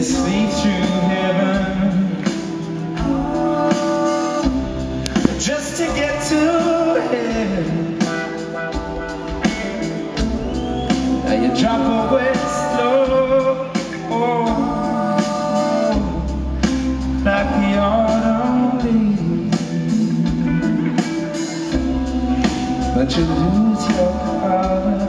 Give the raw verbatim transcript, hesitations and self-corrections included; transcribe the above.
sleep through heaven just to get to heaven. Now you drop away slow, oh, like the autumn leaves, but you lose your color.